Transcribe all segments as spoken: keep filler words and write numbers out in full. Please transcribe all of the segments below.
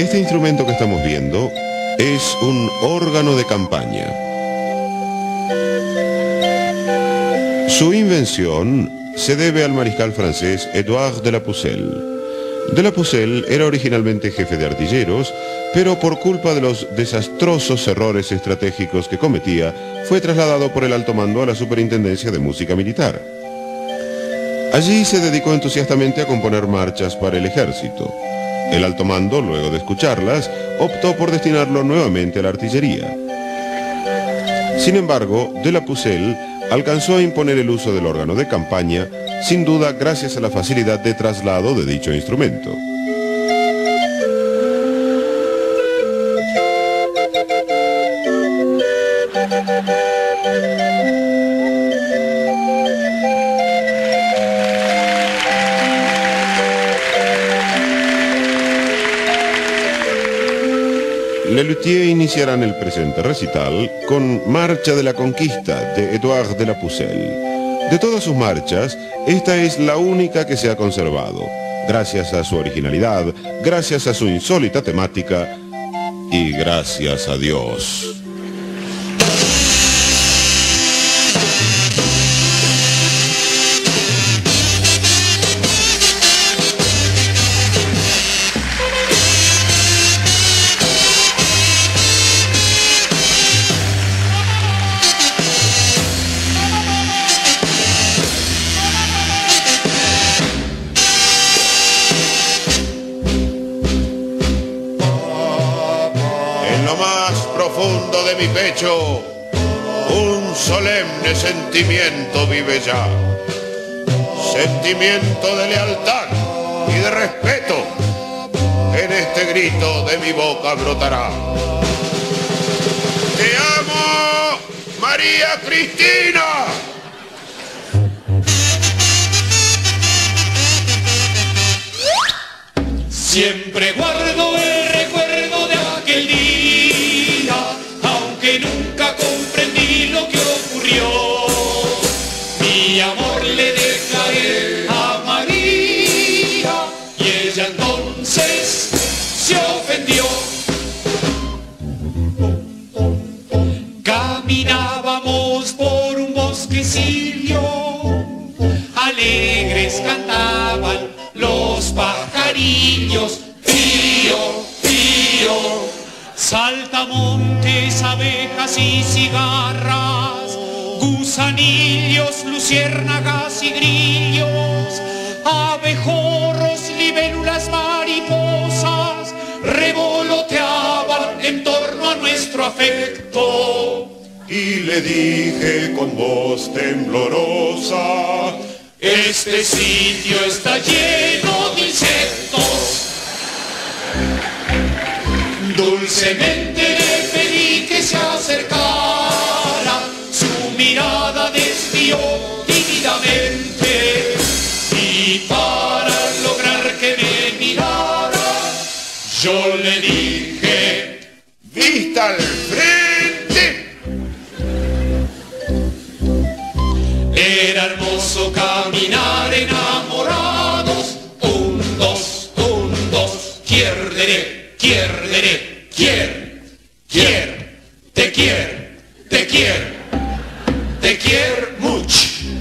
Este instrumento que estamos viendo es un órgano de campaña. Su invención se debe al mariscal francés Édouard de la Pucelle. De la Pucelle era originalmente jefe de artilleros, pero por culpa de los desastrosos errores estratégicos que cometía, fue trasladado por el alto mando a la Superintendencia de Música Militar. Allí se dedicó entusiastamente a componer marchas para el ejército. El alto mando, luego de escucharlas, optó por destinarlo nuevamente a la artillería. Sin embargo, de la Pucelle alcanzó a imponer el uso del órgano de campaña, sin duda gracias a la facilidad de traslado de dicho instrumento. Lelutier iniciarán el presente recital con Marcha de la Conquista de Édouard de la Pucelle. De todas sus marchas, esta es la única que se ha conservado, gracias a su originalidad, gracias a su insólita temática y gracias a Dios. En lo más profundo de mi pecho, un solemne sentimiento vive ya. Sentimiento de lealtad y de respeto. En este grito de mi boca brotará: ¡Te amo, María Cristina! Siempre guardo el recuerdo de aquel día, aunque nunca comprendí lo que ocurrió. Mi amor le declaré a María y ella entonces se ofendió. Caminábamos por un bosquecillo, alegres cantaban los pajarillos, frío, frío. Saltamontes, abejas y cigarras, gusanillos, luciérnagas y grillos, abejorros, libélulas, mariposas, revoloteaban en torno a nuestro afecto. Y le dije con voz temblorosa: este sitio está lleno de insectos. Dulcemente le pedí que se acercara, su mirada desvió tímidamente y para lograr que me mirara, yo le dije: ¡vista al frente! Era hermoso caminar enamorados. Un, dos, un, dos. Quierdere, quierdere, quier, quier. Te quiero, te quiero, te quiero mucho.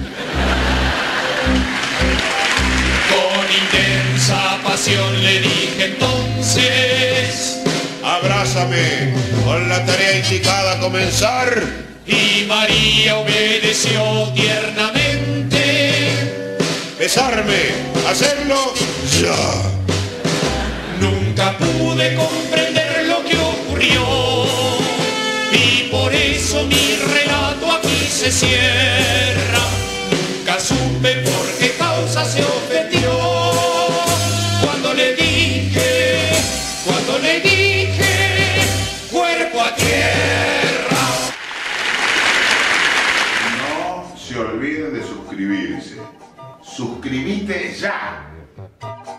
Con intensa pasión le dije entonces: abrázame, con la tarea indicada a comenzar. Y María obedeció tiernamente. Besarme, hacerlo ya. Nunca pude comprender lo que ocurrió y por eso mi relato aquí se cierra. Nunca supe por qué causa se ofendió cuando le dije, cuando le dije, cuerpo a tierra. No se olviden de suscribirse. Suscribite ya.